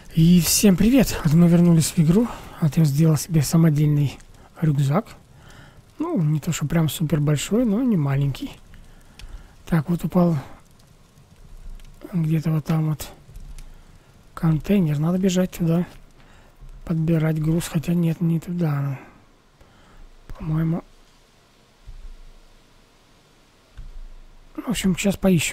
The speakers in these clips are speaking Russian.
И всем привет! Вот мы вернулись в игру. Вот я сделал себе самодельный рюкзак. Ну, не то, что прям супер большой, но не маленький. Так, вот упал где-то вот там вот контейнер. Надо бежать туда, подбирать груз. Хотя нет, не туда. По-моему... В общем, сейчас поищем.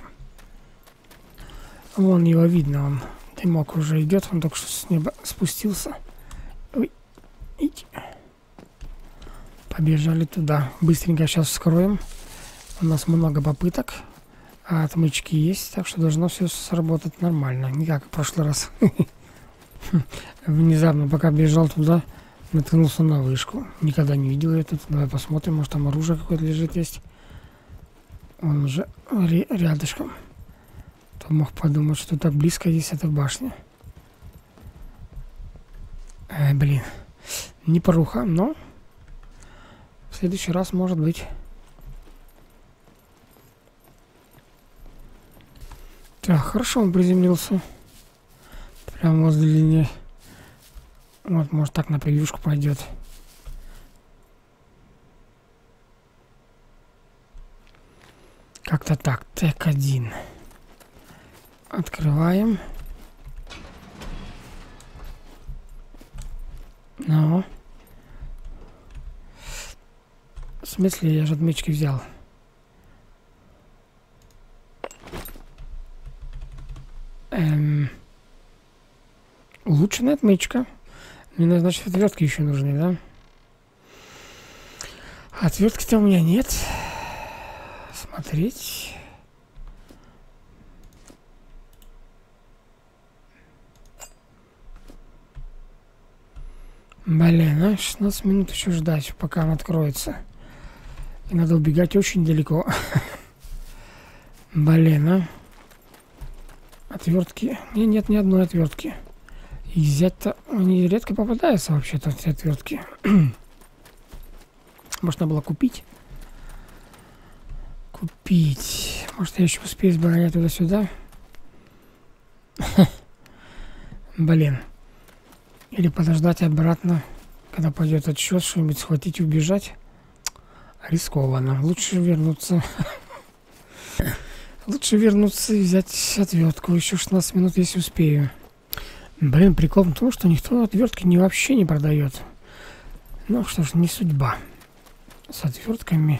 Вон его видно, он дымок уже идет, он только что с неба спустился. Ой, идите. Побежали туда. Быстренько сейчас вскроем. У нас много попыток. А отмычки есть, так что должно все сработать нормально. Не как в прошлый раз. Внезапно, пока бежал туда, наткнулся на вышку. Никогда не видел это. Давай посмотрим, может там оружие какое-то лежит есть. Он уже рядышком. Кто мог подумать, что так близко есть эта башня. Блин. Не поруха, но в следующий раз может быть. Так, хорошо он приземлился. Прямо возле линии. Вот, может так на превьюшку пойдет. Как-то так. ТЭК-1. Открываем. Ну. В смысле, я же отмычки взял. Улучшенная отмычка. Мне, значит, отвертки еще нужны, да? Отвертки-то у меня нет. Смотреть. Блин, а 16 минут еще ждать, пока он откроется. И надо убегать очень далеко. Блин, а. Отвертки. Нет ни одной отвертки. И взять-то они редко попадаются вообще-то, эти отвертки. Может, надо было купить? Купить. Может, я еще успею сбегать туда-сюда? Блин. Или подождать обратно, когда пойдет отсчет, что-нибудь схватить и убежать. Рискованно. Лучше вернуться. Лучше вернуться и взять отвертку. Еще 16 минут, если успею. Блин, прикол в том, что никто отвертки вообще не продает. Ну что ж, не судьба. С отвертками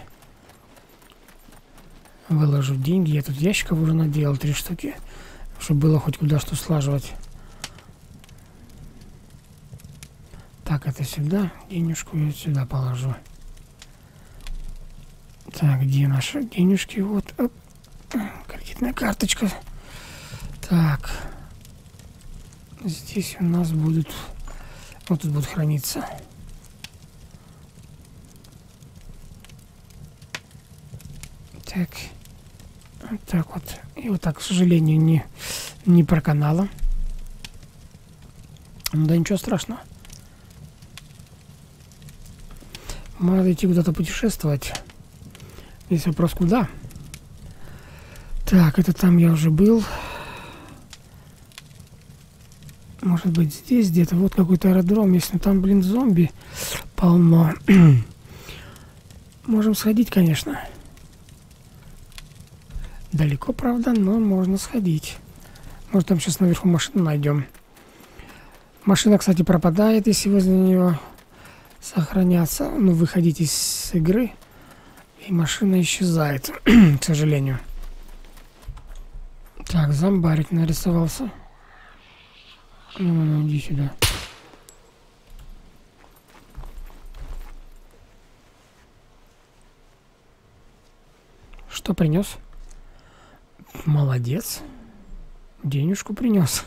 выложу деньги. Я тут ящиков уже наделал 3 штуки, чтобы было хоть куда что слаживать. Так, это сюда. Денежку я сюда положу. Так, где наши денежки? Вот. Оп. Кредитная карточка. Так. Здесь у нас будут... Вот тут будут храниться. Так. Вот так вот. И вот так, к сожалению, не проканала. Ну да ничего страшного. Надо идти куда-то путешествовать. Здесь вопрос куда? Так, это там я уже был. Может быть здесь где-то. Вот какой-то аэродром. Если там, блин, зомби полно. Можем сходить, конечно. Далеко, правда, но можно сходить. Может, там сейчас наверху машину найдем. Машина, кстати, пропадает, если возле нее сохраняться. Ну, выходить из игры. И машина исчезает, к сожалению. Так, зомбарик нарисовался. Ну, иди сюда. Что принес? Молодец. Денежку принес.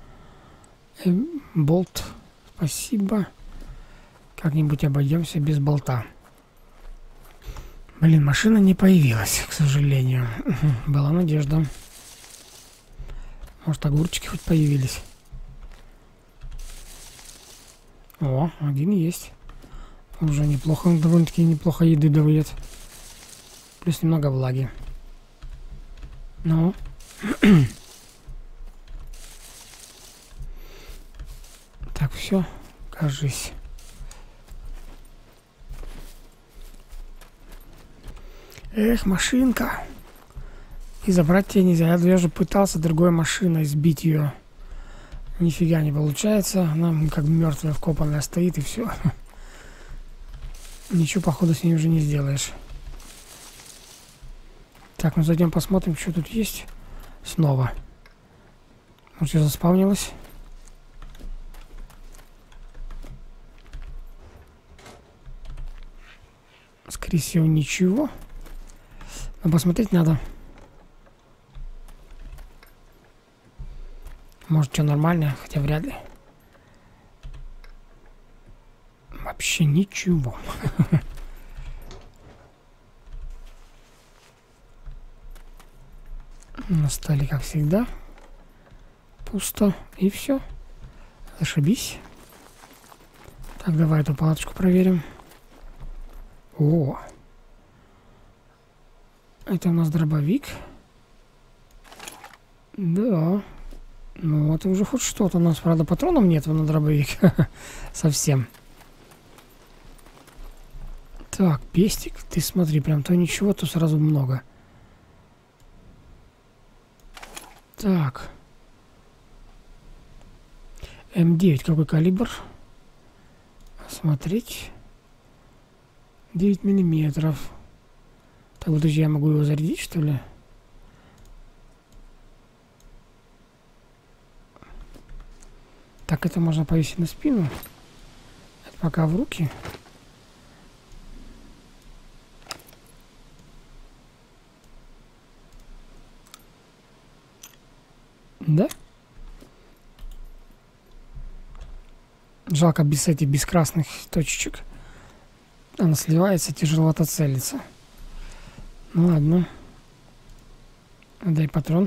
Болт. Спасибо. Как-нибудь обойдемся без болта. Блин, машина не появилась, к сожалению. Была надежда. Может, огурчики хоть появились. О, один есть. Уже неплохо, он довольно-таки неплохо еды дает. Плюс немного влаги. Ну. Так, все, кажись. Эх, машинка. И забрать тебя нельзя. Я же пытался другой машиной сбить ее. Нифига не получается. Она как мертвая, вкопанная стоит, и все. Ничего, походу, с ней уже не сделаешь. Так, ну зайдем посмотрим, что тут есть. Снова. Может, я заспавнилась? Скорее всего, ничего. Но посмотреть надо. Может, что нормально, хотя вряд ли. Вообще ничего. На столе, как всегда, пусто. И все. Зашибись. Так, давай эту палаточку проверим. О! Это у нас дробовик. Да. Ну, это уже хоть что-то. У нас, правда, патронов нет на дробовик. Совсем. Так, пестик. Ты смотри, прям то ничего, то сразу много. Так. М9. Какой калибр? Смотреть. 9 миллиметров. Так, вот я могу его зарядить, что ли? Так, это можно повесить на спину. Это пока в руки. Да? Жалко без этих, без красных точечек. Она сливается, тяжеловато целится. Ну ладно. Дай патрон.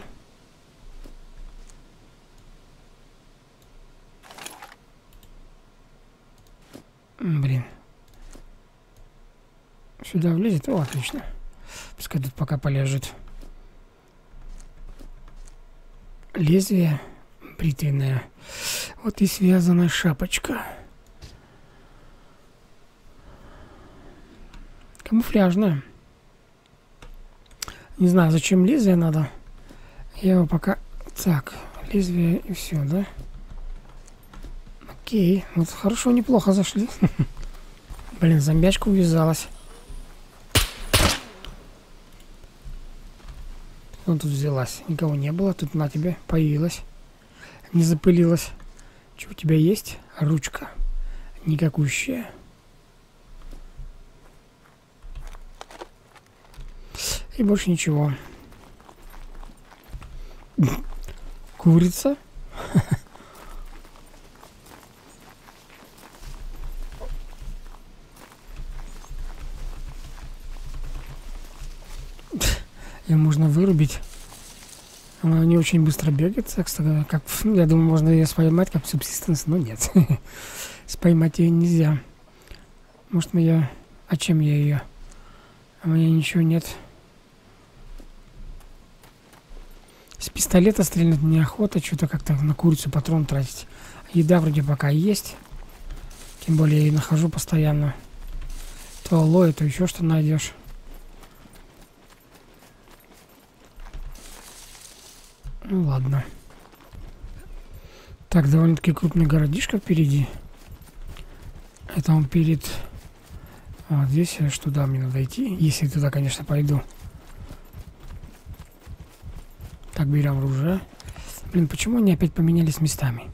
Блин. Сюда влезет? О, отлично. Пускай тут пока полежит. Лезвие бритвенное. Вот и связанная шапочка. Камуфляжная. Не знаю, зачем лезвие надо. Я его пока... Так, лезвие и все, да? Окей, вот хорошо, неплохо зашли. Блин, зомбячка увязалась. Он тут взялась. Никого не было. Тут на тебе появилась. Не запылилась. Что у тебя есть? Ручка. Никакущая. И больше ничего. Курица. Ее можно вырубить. Она не очень быстро бегает, кстати, как, я думаю, можно ее споймать как субсистенс, но нет. Споймать ее нельзя. Может, я... А чем я ее? У меня ничего нет. С пистолета стрелять неохота, что-то как-то на курицу патрон тратить. Еда вроде пока есть. Тем более я ее нахожу постоянно. То алоэ, то еще что найдешь. Ну ладно. Так, довольно-таки крупный городишко впереди. Это он перед... Вот здесь аж туда мне надо идти. Если туда, конечно, пойду. Так, берем оружие. Блин, почему они опять поменялись местами?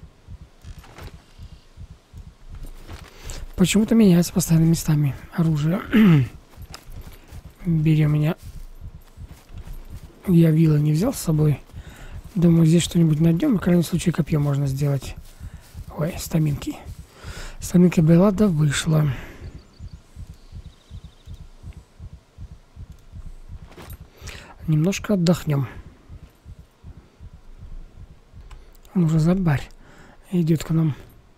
Почему-то меняется постоянно местами оружие. Берем меня. Я вилла не взял с собой. Думаю, здесь что-нибудь найдем. В крайнем случае копье можно сделать. Ой, стаминки. Стаминка была, да вышла. Немножко отдохнем. Он уже забарь. Идет к нам.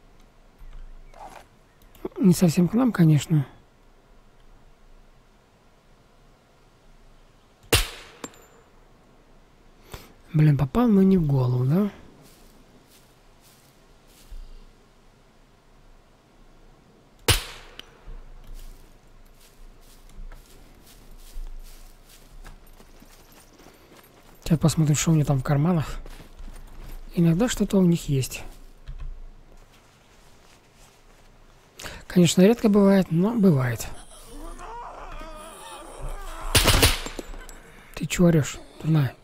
Не совсем к нам, конечно. Блин, попал, но не в голову, да? Сейчас посмотрим, что у них там в карманах. Иногда что-то у них есть. Конечно, редко бывает, но бывает. Ты чё орёшь? Дурная.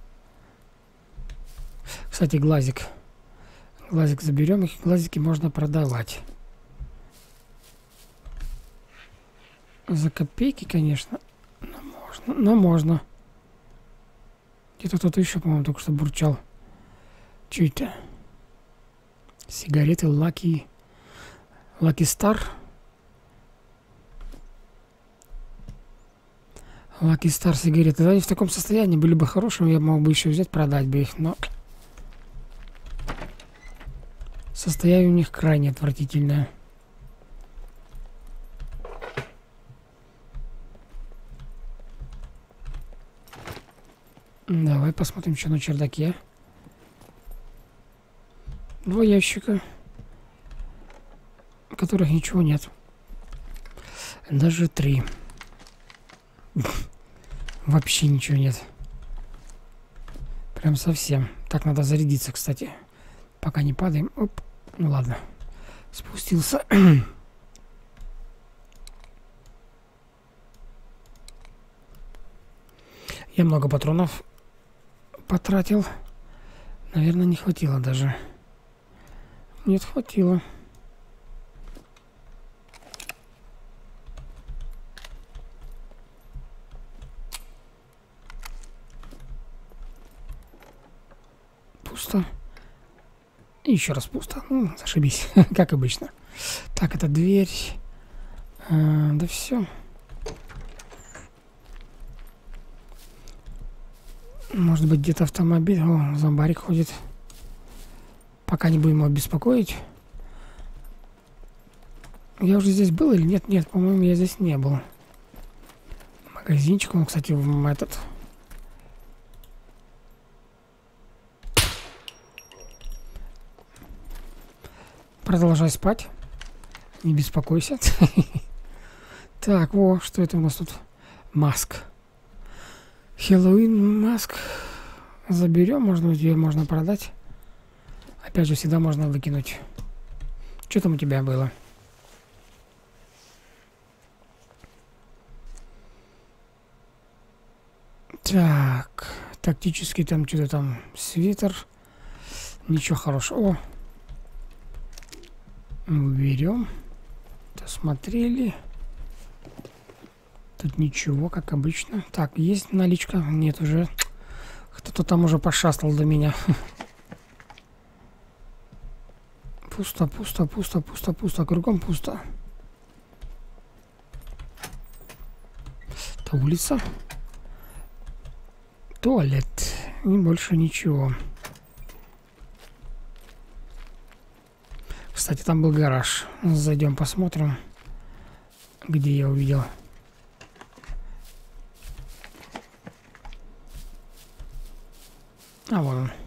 Кстати, глазик. Глазик заберем, их глазики можно продавать. За копейки, конечно. Но можно. Но можно. Где-то кто-то еще, по-моему, только что бурчал. Че это? Сигареты Lucky Star. Lucky Star сигареты. Да, они в таком состоянии были бы хорошими, я мог бы еще взять, продать бы их, но состояние у них крайне отвратительное. Давай посмотрим, что на чердаке. 2 ящика, в которых ничего нет. Даже 3. Вообще ничего нет. Прям совсем. Так, надо зарядиться, кстати. Пока не падаем. Оп. Ну ладно. Спустился. Я много патронов потратил. Наверное, не хватило даже. Нет, хватило. Пусто. И еще раз пусто. Ну, зашибись, как обычно. Так, это дверь. Да все. Может быть, где-то автомобиль. О, зомбарик ходит. Пока не будем его беспокоить. Я уже здесь был или нет? Нет, по-моему, я здесь не был. Магазинчик, он, кстати, в этот... Продолжай спать. Не беспокойся. Так, о, что это у нас тут? Маск. Хэллоуин маск. Заберем, можно ее можно продать. Опять же, всегда можно выкинуть. Что там у тебя было? Так, тактический там что-то там свитер. Ничего хорошего. О, уберем. Досмотрели. Тут ничего, как обычно. Так, есть наличка? Нет, уже. Кто-то там уже пошастал до меня. Пусто, пусто, пусто, пусто, пусто. Кругом пусто. Это улица. Туалет. И больше ничего. Кстати, там был гараж. Зайдем, посмотрим, где я увидел. А, вон он.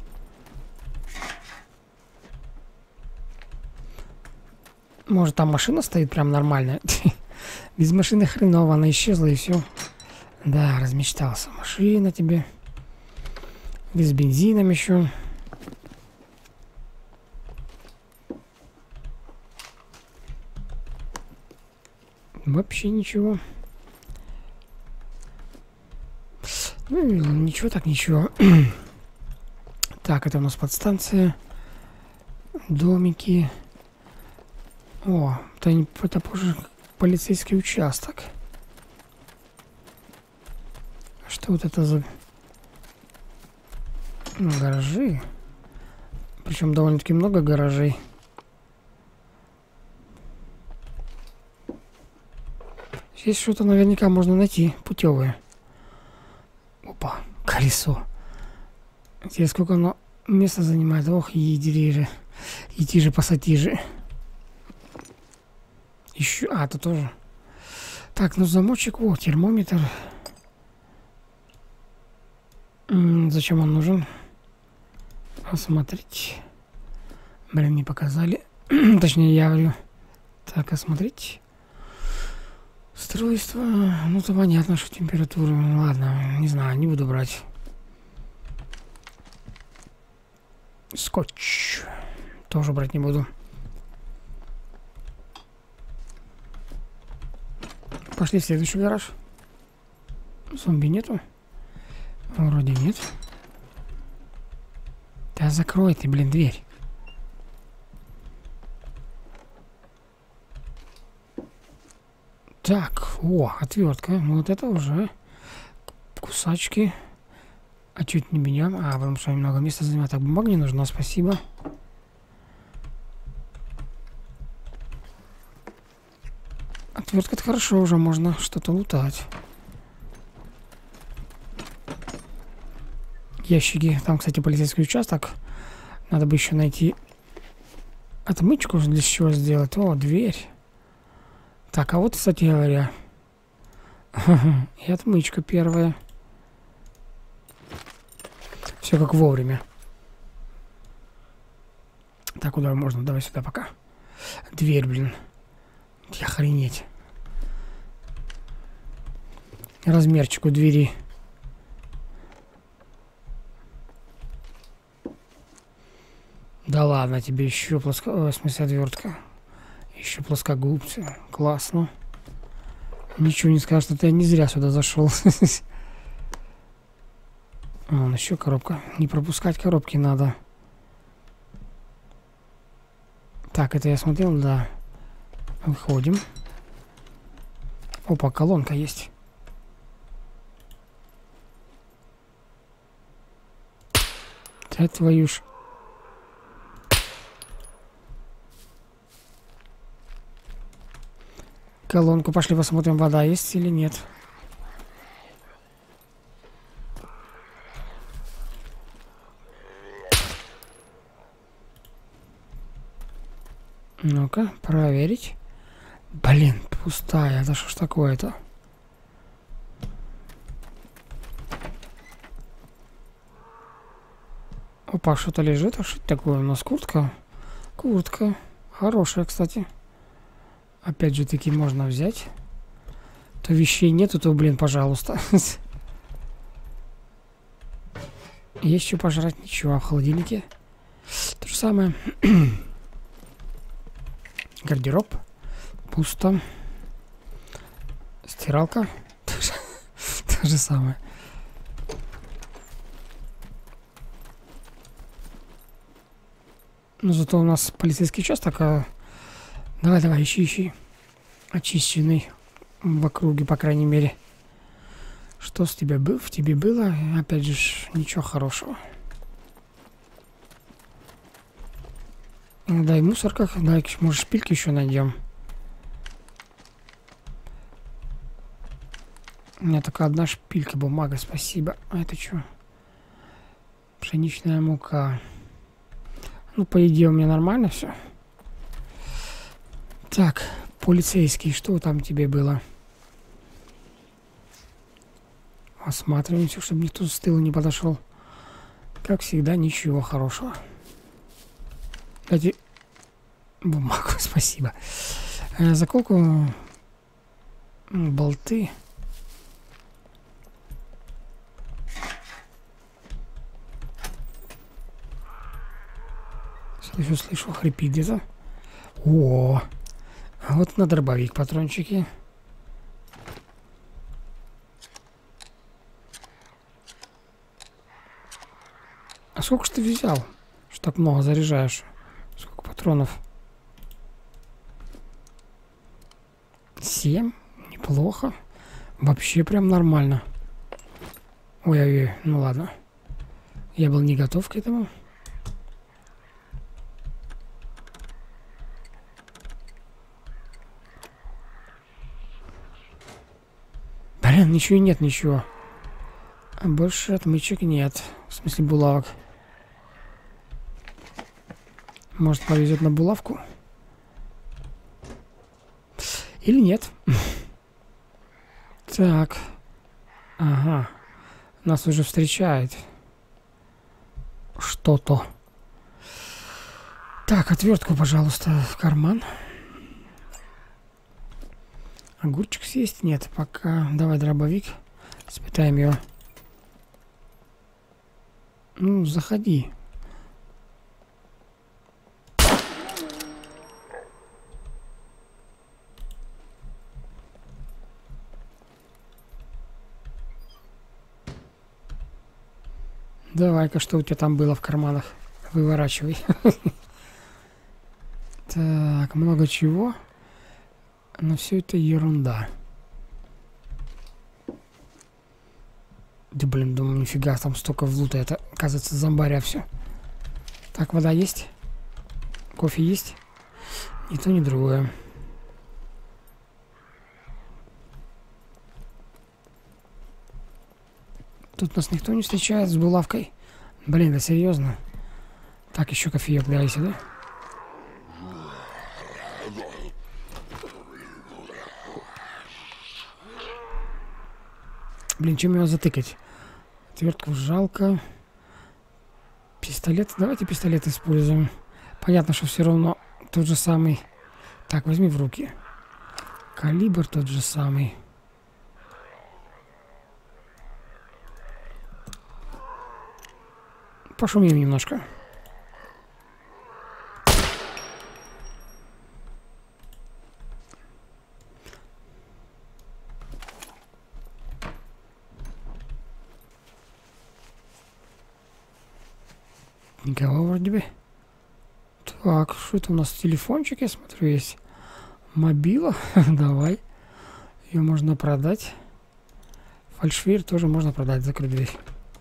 Может, там машина стоит прям нормальная? Без машины хреново, она исчезла и все. Да, размечтался. Машина тебе. Без бензином еще. Вообще ничего. Ну, ничего так, ничего. Так, это у нас подстанция. Домики. О, это позже полицейский участок. Что вот это за... Ну, гаражи. Причем довольно-таки много гаражей. Здесь что-то наверняка можно найти. Путевое. Опа, колесо. Здесь сколько оно места занимает. Ох, иди же, пассатижи. Еще... А, это тоже. Так, ну замочек. О, термометр. Зачем он нужен? Осмотреть. Блин, не показали. Точнее, я говорю. Так, осмотреть. Устройство. Ну, то понятно, что температура. Ладно, не знаю, не буду брать. Скотч. Тоже брать не буду. Пошли в следующий гараж. Зомби нету? Вроде нет. Да закрой ты, блин, дверь. Так, о, отвертка. Ну вот это уже кусачки. А чуть не меня. А, потому что немного места занимает. Так, бумага не нужна, спасибо. Отвертка-то хорошо, уже можно что-то лутать. Ящики. Там, кстати, полицейский участок. Надо бы еще найти отмычку для чего сделать. О, дверь. Так, а вот, кстати говоря, и отмычка первая. Все как вовремя. Так, куда можно? Давай сюда пока. Дверь, блин. Охренеть. Размерчик у двери. Да ладно, тебе еще в смысле отвертка. Еще плоскогубцы. Классно. Ничего не скажешь, что ты не зря сюда зашел. Вон еще коробка. Не пропускать коробки надо. Так, это я смотрел, да. Выходим. Опа, колонка есть. Да твою ж. Колонку пошли посмотрим, вода есть или нет. Ну-ка, проверить. Блин, пустая. Да что ж такое-то? Опа, что-то лежит. А что это такое у нас? Куртка? Куртка. Хорошая, кстати. Опять же таки можно взять. То вещей нету, то, блин, пожалуйста. Есть что пожрать? Ничего. А в холодильнике? То же самое. Гардероб. Пусто. Стиралка. То же самое. Но зато у нас полицейский участок. Давай, давай, ищи. Очищенный в округе, по крайней мере. Что с тебя был? В тебе было? Опять же, ничего хорошего. Дай в мусорках. Дай, может, шпильки еще найдем. У меня только одна шпилька, бумага, спасибо. А это что? Пшеничная мука. Ну, по идее, у меня нормально все. Так, полицейский, что там тебе было? Осматриваемся, чтобы никто с тыла не подошел. Как всегда, ничего хорошего. Дайте бумагу, спасибо. Заколку, болты. Слышу, хрипит где-то. О, а вот на дробовик патрончики. А сколько ж ты взял? Что так много заряжаешь? Сколько патронов? 7? Неплохо. Вообще прям нормально. Ой-ой-ой, ну ладно. Я был не готов к этому. Блин, ничего нет, ничего. А больше отмычек нет. В смысле булавок. Может, повезет на булавку? Или нет? Так. Ага. Нас уже встречает. Что-то. Так, отвертку, пожалуйста, в карман. Огурчик съесть? Нет, пока. Давай дробовик. Испытаем его. Ну, заходи. Давай-ка, что у тебя там было в карманах? Выворачивай. Так, много чего. Но все это ерунда. Да блин, думаю, нифига, там столько влута. Это, оказывается, зомбаря все. Так, вода есть? Кофе есть? Ни то, ни другое. Тут нас никто не встречает с булавкой. Блин, да серьезно? Так, еще кофеек давай сюда. Блин, чем его затыкать? Отвертку жалко. Пистолет. Давайте пистолет используем. Понятно, что все равно тот же самый. Так, возьми в руки. Калибр тот же самый. Пошумим немножко. Никого вроде бы. Так, что это у нас? Телефончик, я смотрю, есть. Мобила. Давай. Ее можно продать. Фальшвейр тоже можно продать. Закрыть дверь.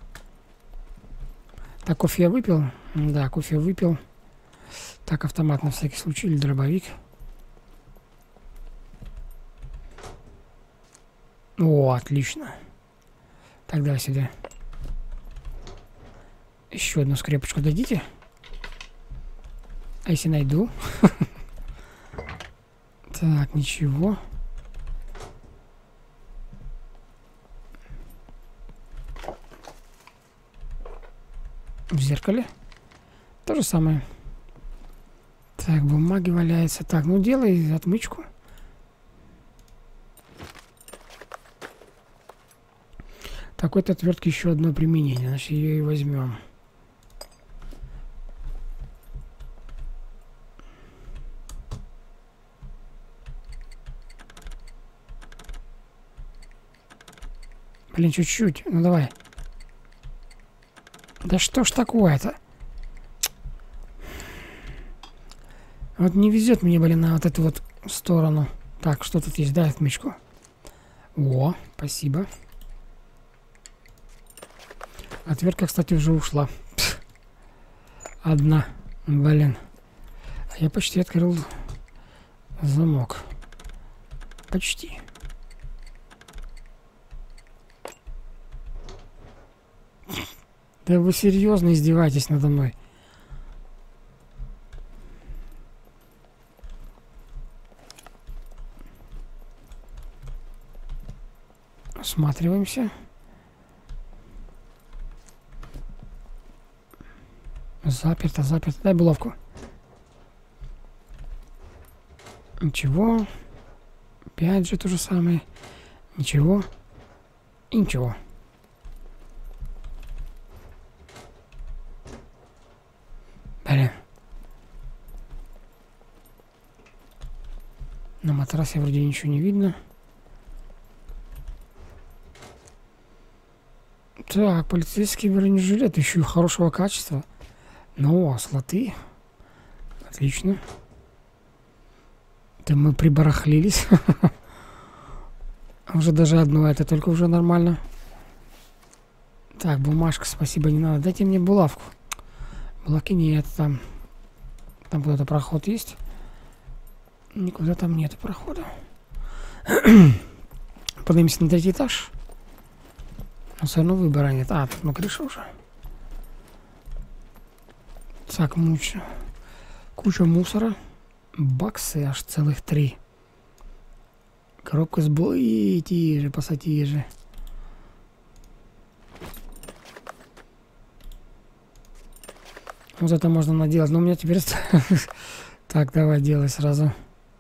Так, кофе я выпил? Да, кофе выпил. Так, автомат на всякий случай. Или дробовик. О, отлично. Так, давай сюда. Еще одну скрепочку дадите? А если найду? Так, ничего. В зеркале. То же самое. Так, бумаги валяются. Так, ну делай отмычку. Такой-то отвертки еще одно применение. Значит, ее и возьмем. Блин, чуть-чуть. Ну давай. Да что ж такое-то? Вот не везет мне, блин, на вот эту вот сторону. Так, что тут есть? Дай отмычку. О, спасибо. Отвертка, кстати, уже ушла. Одна. Блин. А я почти открыл замок. Почти. Да вы серьезно издеваетесь надо мной? Осматриваемся. Заперто, заперто. Дай булавку. Ничего. Опять же то же самое. Ничего. И ничего. Блин. На матрасе вроде ничего не видно. Так, полицейский бронежилет еще и хорошего качества. Ну, а слоты. Отлично. Да мы прибарахлились. Уже даже одно, это только уже нормально. Так, бумажка, спасибо, не надо. Дайте мне булавку. Булавки нет, там куда-то проход есть. Никуда там нет прохода. Поднимемся на 3-й этаж. Но все равно выбора нет. А, тут на крыше уже. Так, куча мусора. Баксы аж целых 3. Коробка с тиже, пассатижи. Вот это можно наделать. Но у меня теперь... Так, давай делай сразу.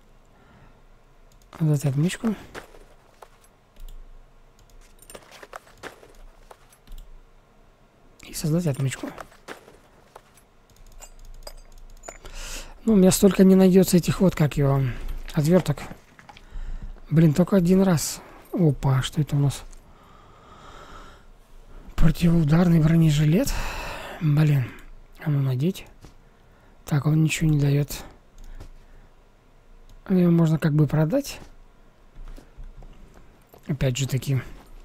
Вот эту отмычку. И создать отмычку. Ну, у меня столько не найдется этих вот, как его, отверток. Блин, только один раз. Опа, что это у нас? Противоударный бронежилет. Блин. А ну надеть. Так, он ничего не дает. Его можно как бы продать. Опять же таки.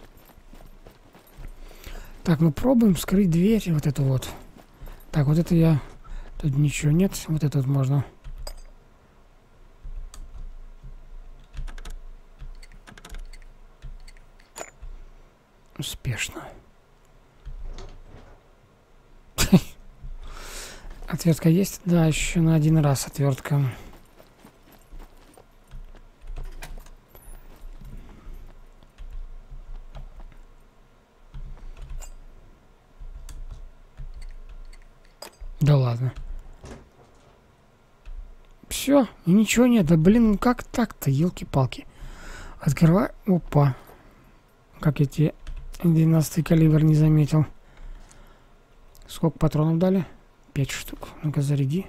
Так, ну пробуем вскрыть дверь. Вот эту вот. Так, вот это я... Тут ничего нет. Вот это вот можно. Успешно. Отвертка есть? Да, еще на один раз отвертка. Да ладно. Все, и ничего нет. Да блин, ну как так-то, елки-палки. Открывай. Опа. Как я тебе 12-й калибр не заметил. Сколько патронов дали? 5 штук. Ну-ка, заряди.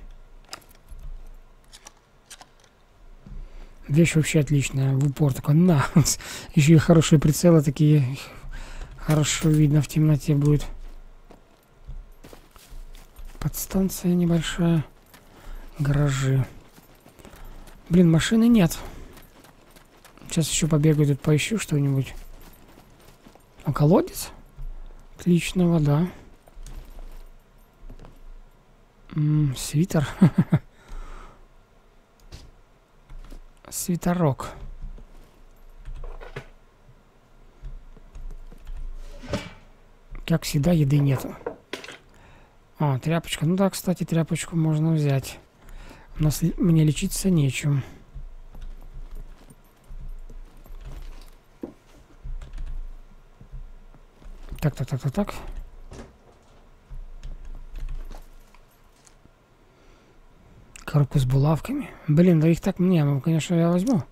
Вещь вообще отличная. В упор такой. На. Еще и хорошие прицелы такие. Хорошо видно в темноте будет. Подстанция небольшая. Гаражи. Блин, машины нет. Сейчас еще побегаю тут, поищу что-нибудь. А колодец? Отлично, вода. Свитер. Свитерок. Как всегда, еды нету. А, тряпочка. Ну да, кстати, тряпочку можно взять. У нас мне лечиться нечем. Так. Коробку с булавками. Блин, да их так мне, ну, конечно, я возьму.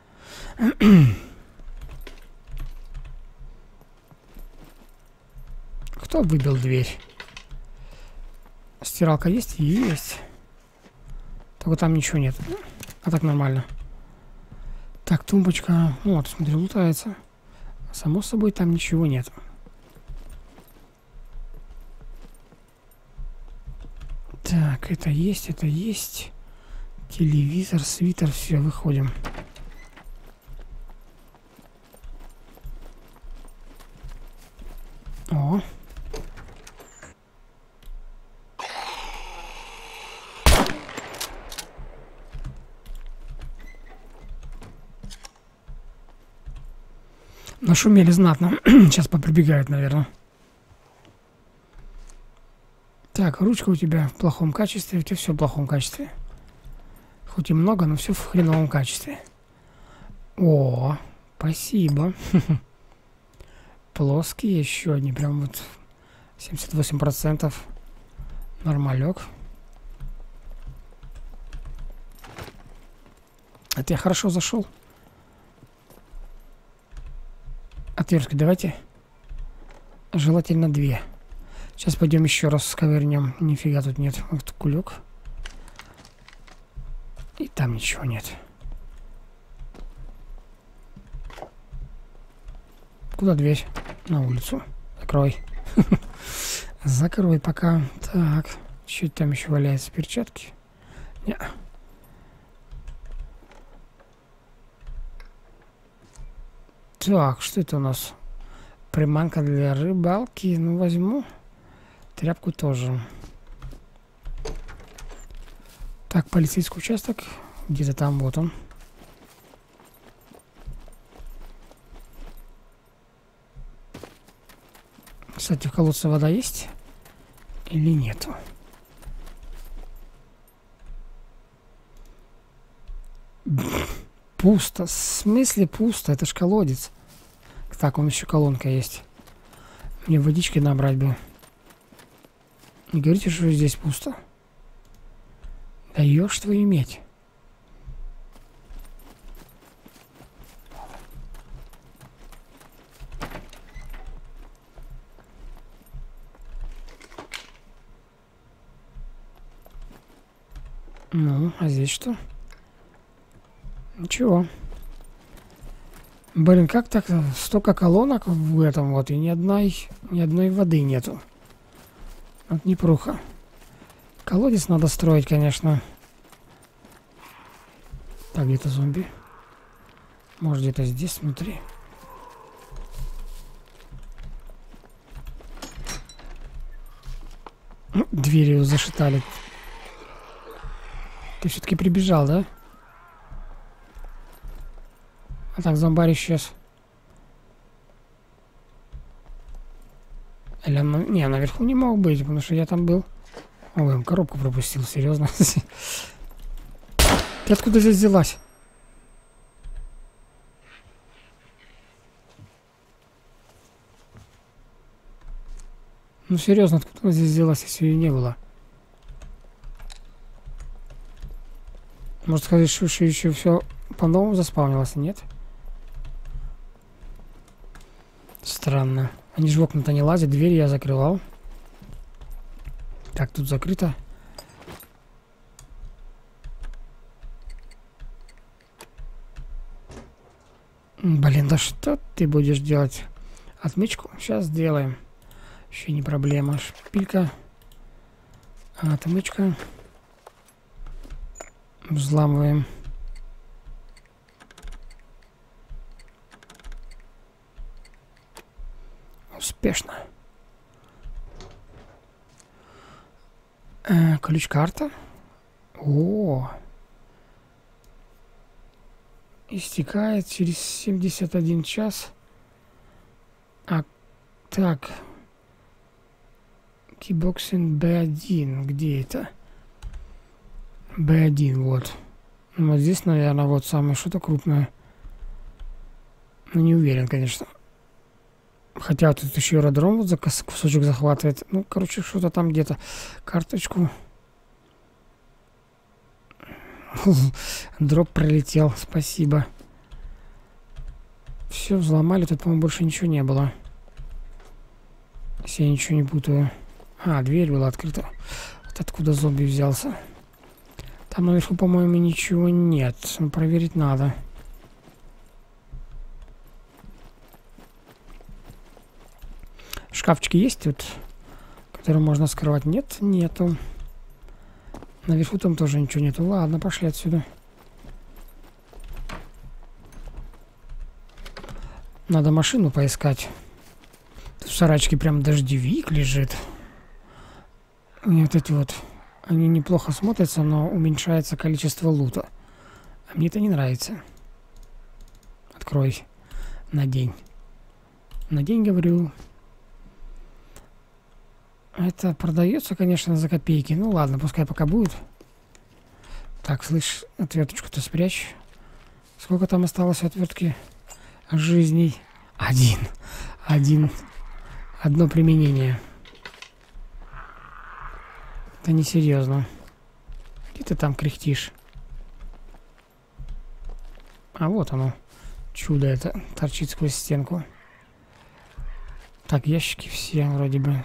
Кто выбил дверь? Стиралка есть? Есть. Только там ничего нет. А так нормально. Так, тумбочка. Вот, смотри, лутается. Само собой, там ничего нет. Так, это есть, это есть. Телевизор, свитер, все, выходим. О. Нашумели знатно. Сейчас поприбегают, наверное. Так, ручка у тебя в плохом качестве. У тебя все в плохом качестве. Хоть и много, но все в хреновом качестве. О, спасибо. Плоские еще одни. Прям вот 78%. Нормалек. Это я хорошо зашел. Отвертки давайте. Желательно 2. Сейчас пойдем еще раз сковырнем. Нифига тут нет. Вот кулек. И там ничего нет. Куда дверь? На улицу. Закрой. Закрой пока. Так. Что там еще валяется? Перчатки? Не. Так, что это у нас? Приманка для рыбалки. Ну, возьму. Тряпку тоже. Так, полицейский участок. Где-то там, вот он. Кстати, в колодце вода есть? Или нету? Пусто. В смысле пусто? Это ж колодец. Так, он еще колонка есть. Мне водички набрать бы. Не говорите, что здесь пусто. Даешь твою медь. Ну, а здесь что? Ничего. Блин, как так? Столько колонок в этом вот, и ни одной воды нету. Вот непруха. Колодец надо строить, конечно. Так, где-то зомби. Может, где-то здесь, внутри. Двери его зашитали. Ты все-таки прибежал, да? А так, зомбарь исчез. Или он... Не, наверху не мог быть, потому что я там был. Ой, он коробку пропустил, серьезно. Ты откуда здесь взялась? Ну, серьезно, откуда она здесь взялась, если ее не было? Может сказать, что еще все по-новому заспавнилось, нет? Странно. Они же в окна-то не лазят, дверь я закрывал. Так, тут закрыто. Блин, да что ты будешь делать? Отмычку? Сейчас сделаем. Еще не проблема. Шпилька. Отмычка. Взламываем. Успешно. Ключ-карта. О, истекает через 71 час. Так. Кибоксин B1. Где это? B1, вот. Вот здесь, наверное, вот самое что-то крупное. Но не уверен, конечно. Хотя тут еще аэродром вот за кусочек захватывает. Ну, короче, что-то там где-то. Карточку. Дроп пролетел. Спасибо. Все взломали. Тут, по-моему, больше ничего не было. Если я ничего не путаю. Дверь была открыта. Вот откуда зомби взялся. Там наверху, по-моему, ничего нет. Но проверить надо. Шкафчики есть тут, которые можно скрывать? Нет, нету. Наверху там тоже ничего нету. Ладно, пошли отсюда. Надо машину поискать. Тут в сарайчике прям дождевик лежит. И вот эти вот, они неплохо смотрятся, но уменьшается количество лута. А мне это не нравится. Открой. Надень. Надень, говорю. Это продается, конечно, за копейки. Ну ладно, пускай пока будет. Так, слышь, отверточку-то спрячь. Сколько там осталось отвертки жизней? Один. Одно применение. Это несерьезно. Где ты там кряхтишь? А вот оно. Чудо это торчит сквозь стенку. Так, ящики все вроде бы.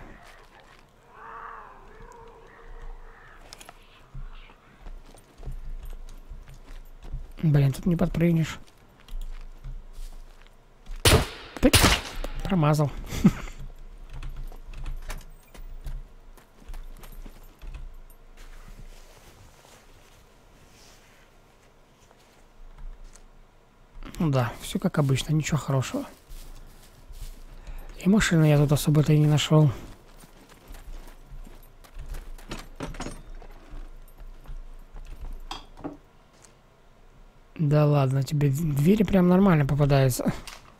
Блин, тут не подпрыгнешь. Ты промазал. Ну да, все как обычно, ничего хорошего. И машины я тут особо-то и не нашел. Да ладно, тебе двери прям нормально попадаются.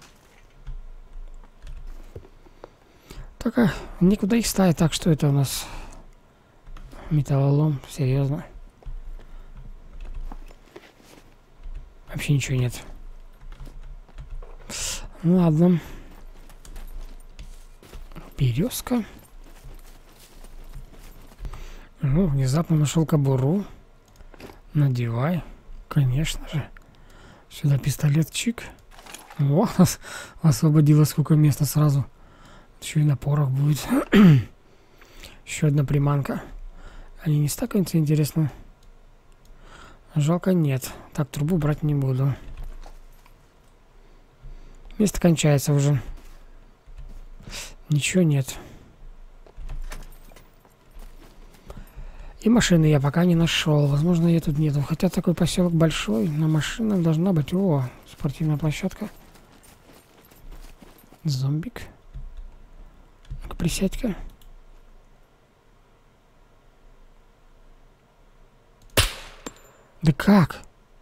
Только никуда их ставить. Так, что это у нас? Металлолом, серьезно. Вообще ничего нет. Ну ладно. Березка. Ну, внезапно нашел кобуру. Надевай. Конечно же. Сюда пистолет, чик. О, освободило сколько места сразу. Еще и на порох будет. Еще одна приманка. Они не стакаются, интересно? Жалко, нет. Так, трубу брать не буду. Место кончается уже. Ничего нет. И машины я пока не нашел. Возможно, ее тут нету. Хотя такой поселок большой, но машина должна быть. О, спортивная площадка. Зомбик. Ну-ка, присядь-ка. Да как?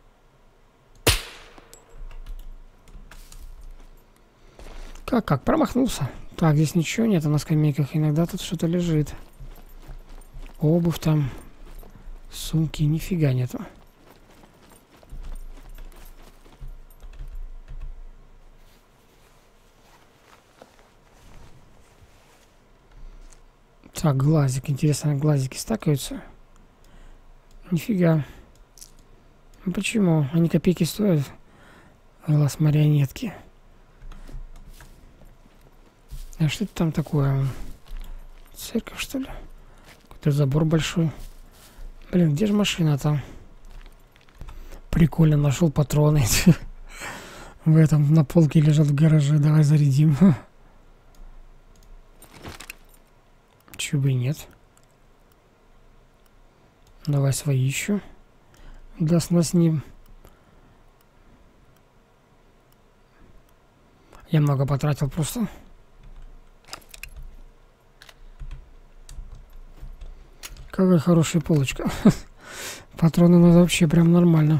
Как? Промахнулся. Так, здесь ничего нет на скамейках. Иногда тут что-то лежит. Обувь там. Сумки. Нифига нету. Так, глазик. Интересно, глазики стакаются? Нифига. Ну почему? Они копейки стоят. Глаз марионетки. А что это там такое? Церковь, что ли? Какой-то забор большой. Блин, где же машина там? Прикольно, нашел патроны. В этом, на полке лежат в гараже. Давай зарядим. Чего бы и нет. Давай свои еще. Даст нас не... Я много потратил просто. Какая хорошая полочка. Патроны надо вообще прям нормально.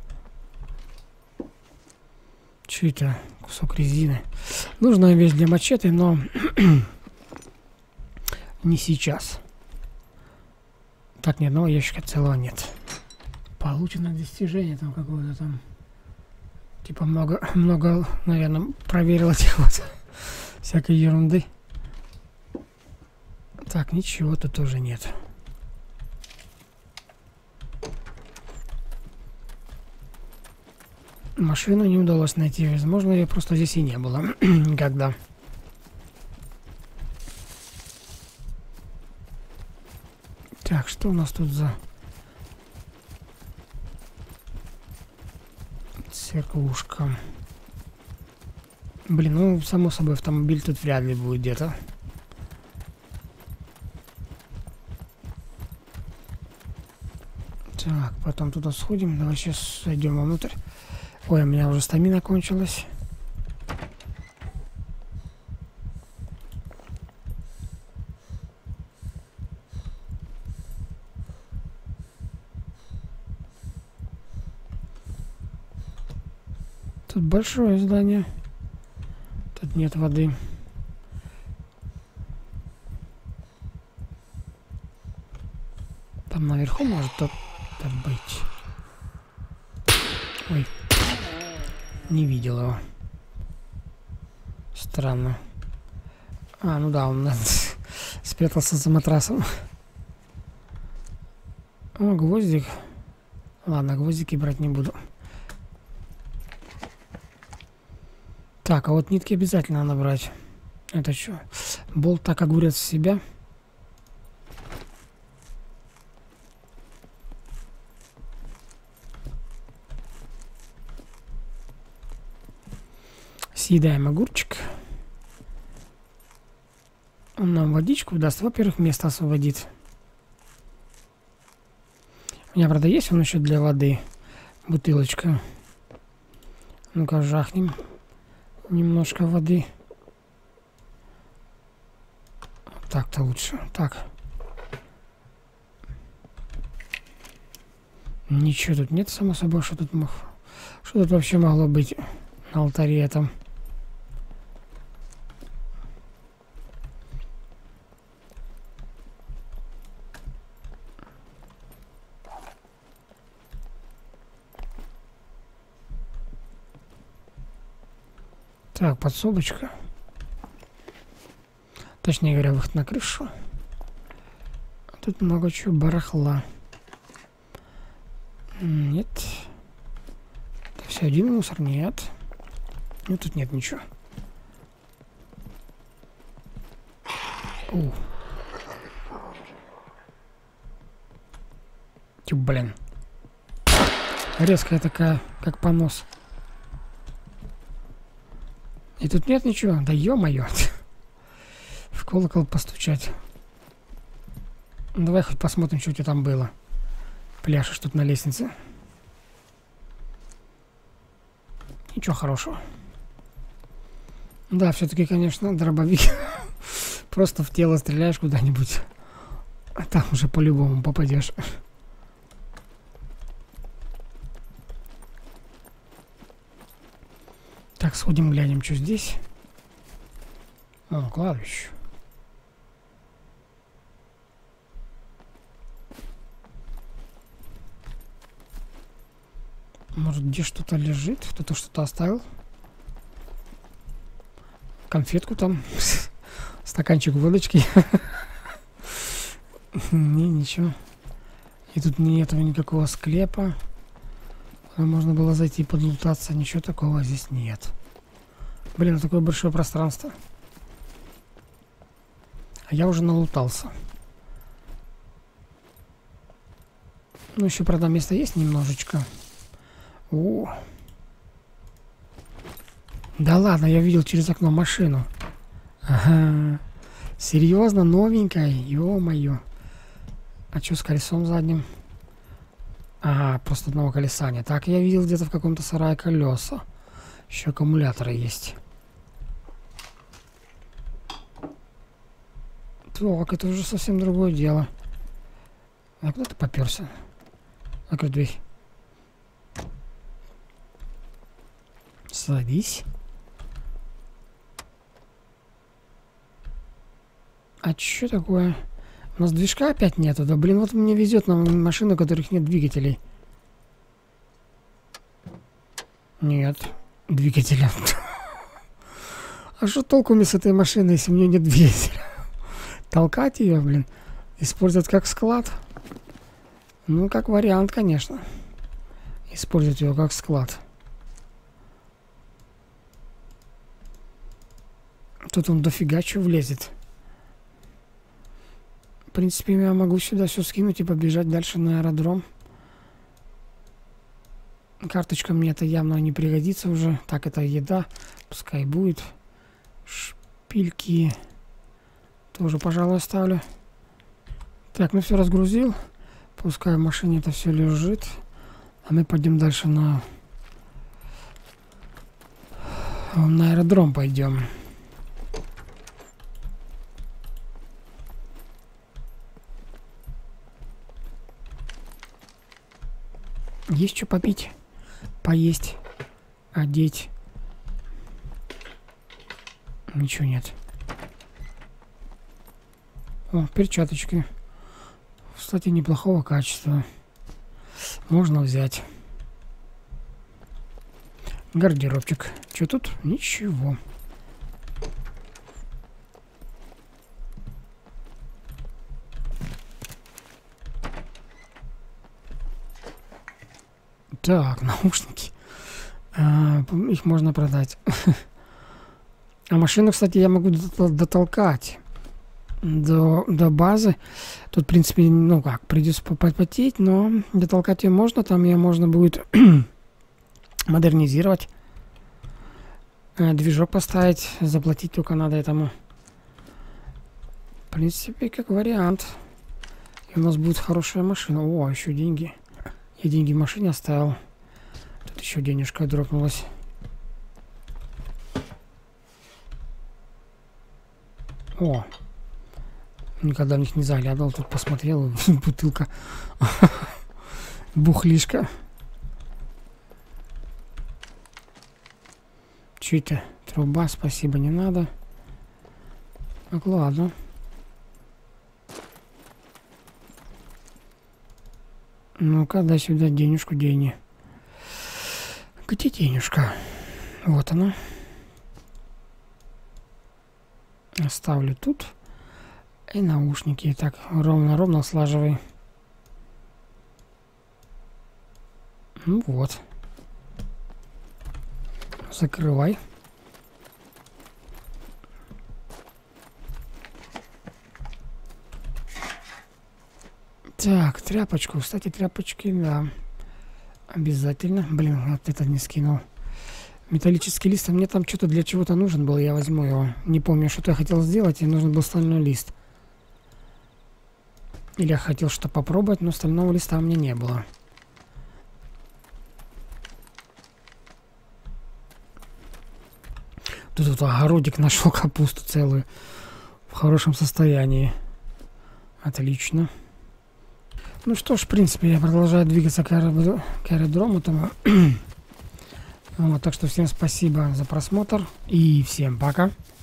Че это? Кусок резины. Нужна вещь для мачете, но не сейчас. Так, ни одного ящика целого нет. Получено достижение там какого-то там. Типа много, наверное, проверил этих вот всякой ерунды. Так, ничего тут тоже нет. Машину не удалось найти. Возможно, ее просто здесь и не было. Когда. Так, что у нас тут за... церквушка. Блин, ну, само собой, автомобиль тут вряд ли будет где-то. Так, потом туда сходим. Давай сейчас зайдем вовнутрь. Ой, у меня уже стамина кончилась. Тут большое здание. Тут нет воды. Там наверху может кто-то быть. Ой. Не видел его. Странно. А, ну да, он спрятался за матрасом. О, гвоздик. Ладно, гвоздики брать не буду. Так, а вот нитки обязательно надо брать. Это что? Болт так огурец в себя. Съедаем огурчик. Он нам водичку даст. Во-первых, место освободит. У меня, правда, есть он еще для воды. Бутылочка. Ну-ка, жахнем. Немножко воды. Так-то лучше. Так. Ничего тут нет, само собой, что тут вообще могло быть на алтаре этом. Так, подсобочка. Точнее говоря, выход на крышу. Тут много чего барахла. Нет. Это все один мусор? Нет. Ну, тут нет ничего. О. Тю, блин. Резкая такая, как понос. И тут нет ничего. Да ё-моё. В колокол постучать. Давай хоть посмотрим, что у тебя там было. Пляшешь тут на лестнице. Ничего хорошего. Да, все-таки, конечно, дробовик. Просто в тело стреляешь куда-нибудь. А там уже по-любому попадешь. Так, сходим, глянем, что здесь. О, кладбище. Может, где что-то лежит? Кто-то что-то оставил? Конфетку там. Стаканчик водочки. Не, ничего. И тут нет никакого склепа. Можно было зайти и подлутаться. Ничего такого здесь нет. Блин, такое большое пространство. А я уже налутался. Ну, еще, правда, место есть немножечко. О. Да ладно, я видел через окно машину. Ага. Серьезно, новенькая? Ё-моё. А что с колесом задним? Ага, просто одного колеса нет. Так, я видел где-то в каком-то сарае колеса. Еще аккумуляторы есть. Так, это уже совсем другое дело. А куда ты попёрся? Закрой дверь. Садись. А что такое? У нас движка опять нету. Да блин, вот мне везет на машины, у которых нет двигателей. Нет двигателя. А что толку мне с этой машины, если у нее нет двигателя? Толкать ее, блин. Использовать как склад? Ну, как вариант, конечно. Использовать ее как склад. Тут он дофига чего влезет. В принципе, я могу сюда все скинуть и побежать дальше на аэродром. Карточка мне это явно не пригодится уже. Так, это еда. Пускай будет. Шпильки. Тоже, пожалуй, оставлю. Так, ну все разгрузил. Пускай в машине это все лежит. А мы пойдем дальше на аэродром пойдем. Есть что попить, поесть, одеть. Ничего нет. О, перчаточки. Кстати, неплохого качества. Можно взять. Гардеробчик. Что тут? Ничего. Так, наушники. Их можно продать. А машину, кстати, я могу дотолкать до базы. Тут, в принципе, ну как, придется попотеть, но дотолкать ее можно. Там ее можно будет модернизировать. Движок поставить. Заплатить только надо этому. В принципе, как вариант. И у нас будет хорошая машина. О, еще деньги. Я деньги в машине оставил. Тут еще денежка дропнулась. О! Никогда в них не заглядывал. Тут посмотрел. Бутылка. Бухлишка. Че это? Труба, спасибо, не надо. Так, ладно. Ну-ка, дай сюда денежку, Дени. Где денежка? Вот она. Оставлю тут. И наушники. Так, ровно-ровно слаживай. Ну вот. Закрывай. Так, тряпочку. Кстати, тряпочки, да. Обязательно. Блин, вот это не скинул. Металлический лист, а мне там что-то для чего-то нужен был, я возьму его. Не помню, что я хотел сделать, и нужен был стальной лист. Или я хотел что-то попробовать, но стального листа у меня не было. Тут вот огородик нашел капусту целую. В хорошем состоянии. Отлично. Ну что ж, в принципе, я продолжаю двигаться к аэродрому. Там. Вот, так что всем спасибо за просмотр. И всем пока.